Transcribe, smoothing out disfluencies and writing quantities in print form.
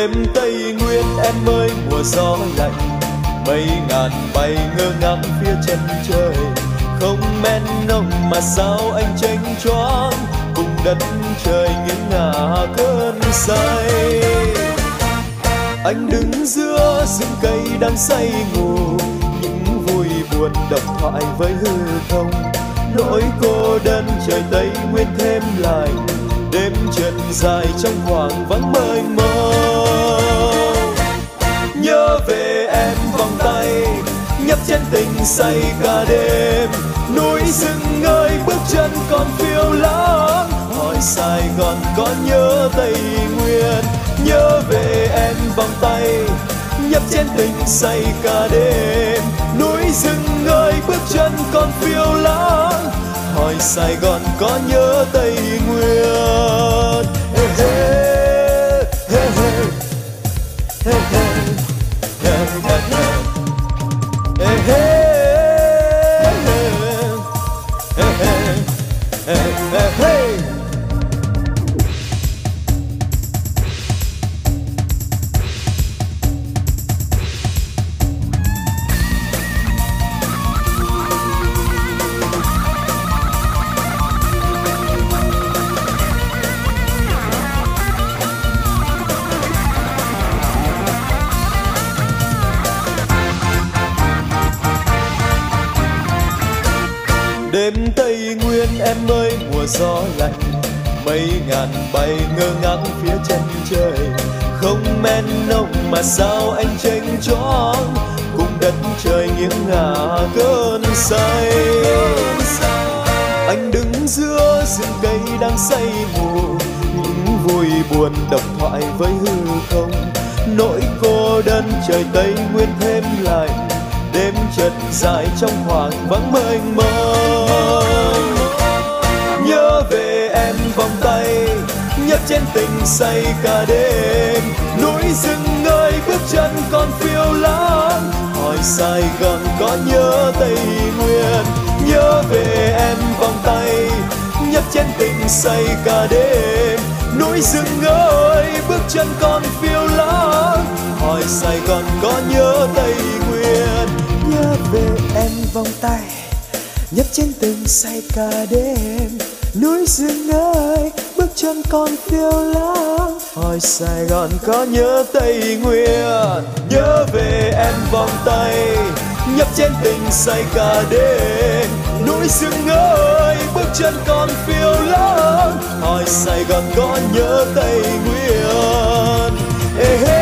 Đêm Tây Nguyên em ơi mùa gió lạnh, mây ngàn bay ngơ ngác phía chân trời. Không men nồng mà sao anh chênh choáng, cùng đất trời nghiêng ngả cơn say. Anh đứng giữa rừng cây đang say ngủ, những vui buồn độc thoại với hư không. Nỗi cô đơn trời Tây Nguyên thêm lạnh, đêm trần dài trong khoảng vắng mênh mông. Nhớ về em vòng tay nhấp trên tình say cả đêm, núi rừng ơi bước chân còn phiêu lãng. Hỏi Sài Gòn có nhớ Tây Nguyên, nhớ về em vòng tay nhấp trên tình say cả đêm, núi rừng ơi bước chân còn phiêu lãng. Hỏi Sài Gòn có nhớ Tây Nguyên. Hey, hey, hey, hey. Hey, hey. Hey, hey, hey. Hey, hey. Hey, hey, hey. Đêm Tây Nguyên em ơi mùa gió lạnh, mây ngàn bay ngơ ngác phía chân trời. Không men nồng mà sao anh chênh choáng, cùng đất trời nghiêng ngả cơn say. Anh đứng giữa rừng cây đang say mù, những vui buồn độc thoại với hư không. Nỗi cô đơn trời Tây Nguyên thêm lạnh, đêm chợt dài trong khoảng vắng mênh mông. Nhớ về em vòng tay nhấp trên tình say cả đêm, núi rừng ơi bước chân còn phiêu lãng. Hỏi Sài Gòn có nhớ Tây Nguyên, nhớ về em vòng tay nhấp trên tình say cả đêm, núi rừng ơi bước chân còn phiêu lãng. Hỏi Sài Gòn có nhớ Tây Nguyên, nhớ về em vòng tay nhấp trên tình say cả đêm, núi rừng ơi bước chân còn phiêu lãng. Hỏi Sài Gòn có nhớ Tây Nguyên, nhớ về em vòng tay nhấp trên tình say cả đêm, núi rừng ơi bước chân còn phiêu lãng. Hỏi Sài Gòn có nhớ Tây Nguyên. Hey, hey.